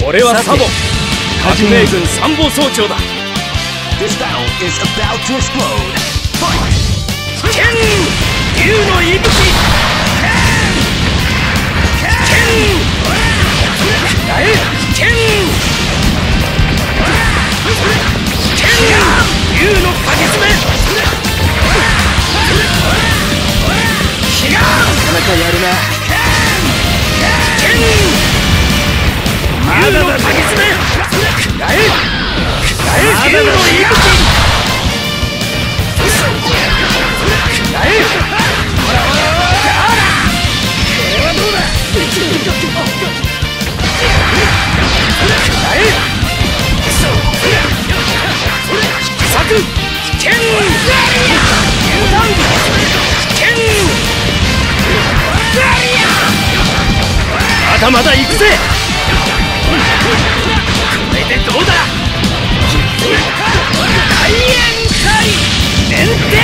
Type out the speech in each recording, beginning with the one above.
俺はサボ、革命軍参謀総長だ。 This battle is about to explode. Fight! 剣、竜の息吹。剣、なえ、剣、剣、竜のかぎ爪。 なかなかやるな。 剣、竜のかぎ爪。なえ、竜の息吹。まだまだ行くぜ。これでどうだ。大宴会連帝。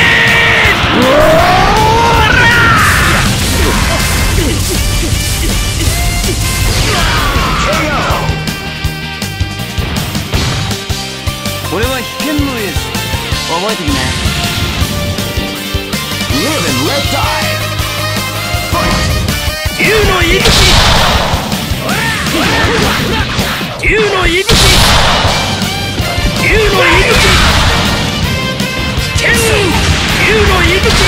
俺は危険のエース。覚えてきな。Live and let die. Fight! 竜の息吹。竜の息吹。竜の息吹。剣、竜の息吹。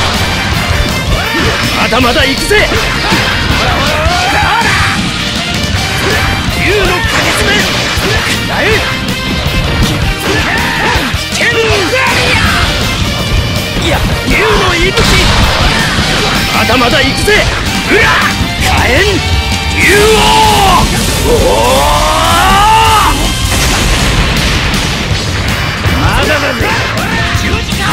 まだまだ行くぜ。竜のかぎ爪。なえ、剣、いや、竜の息吹。まだまだ行くぜ。うら、火炎竜王。まだだぜ。十字架。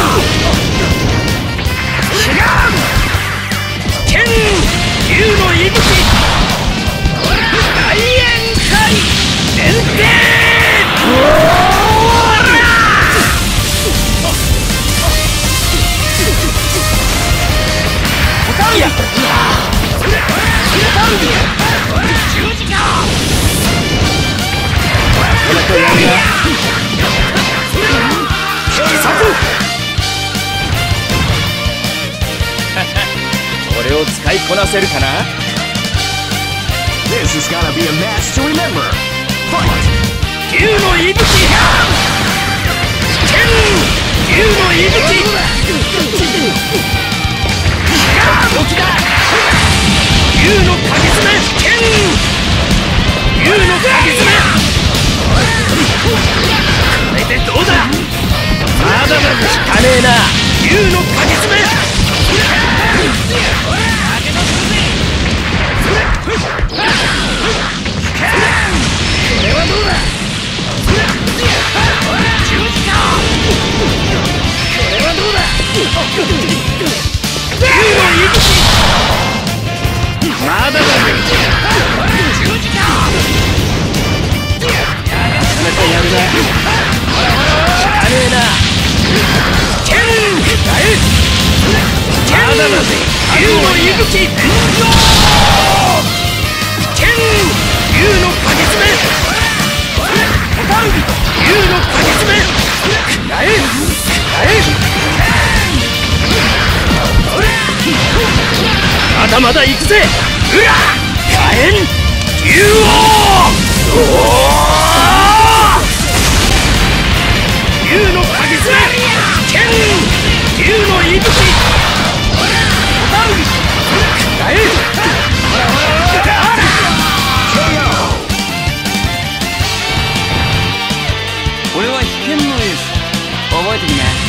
違う。剣、竜の息吹。大宴会連帝。いや、十字架。なかなかやるな。俺を使いこなせるかな。 This is gonna be a match to remember. Fight! 竜の息吹。剣、竜の息吹。動きだ。竜のかぎ爪。剣、竜のかぎ爪。これでどうだ。まだまだ効かねえな。竜のかぎ爪。これはどうだ。十字架。これはどうだ。竜の息吹。まだだぜ。十字架。なかなかやるな。効かねえな。剣、なえ、まだだぜ。竜の息吹。剣、竜のかぎ爪。竜のかぎ爪。なえ、なえ。まだまだ行くぜ。うら、火炎竜王。竜のかぎ爪。剣、竜の息吹。なえ、 俺は危険のエース。覚えてきな。